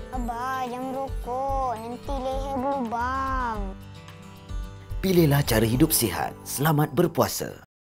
Abah, jangan merokok. Nanti leher berlubang. Pilihlah cara hidup sihat. Selamat berpuasa.